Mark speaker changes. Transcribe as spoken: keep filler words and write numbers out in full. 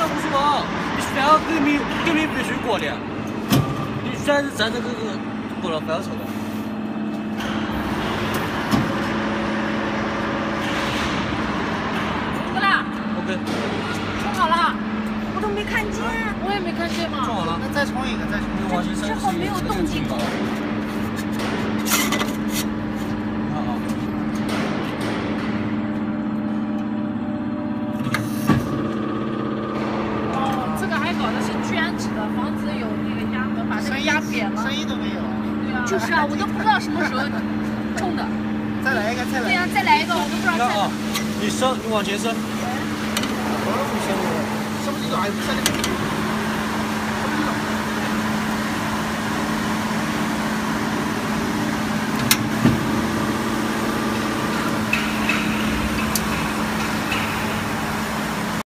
Speaker 1: 不是我，你非要给你给你必须过的，你虽然是站这个过了非要抽的。
Speaker 2: 过来。
Speaker 1: OK。
Speaker 2: 冲好了。
Speaker 3: 我都没看见。
Speaker 2: 我也没看见嘛。
Speaker 1: 冲好了。
Speaker 4: 那再冲一个，再冲一个。
Speaker 1: 王先生。
Speaker 3: 这好没有动静。
Speaker 4: 声音都没有。
Speaker 2: 对啊，就是啊，我都不知道什么时候冲的。
Speaker 4: 再来一个，再来。
Speaker 2: 对呀，再来一个，我都不知道在哪。
Speaker 1: 你伸，你往前伸。
Speaker 4: 我不伸，伸不进来，伸得进去。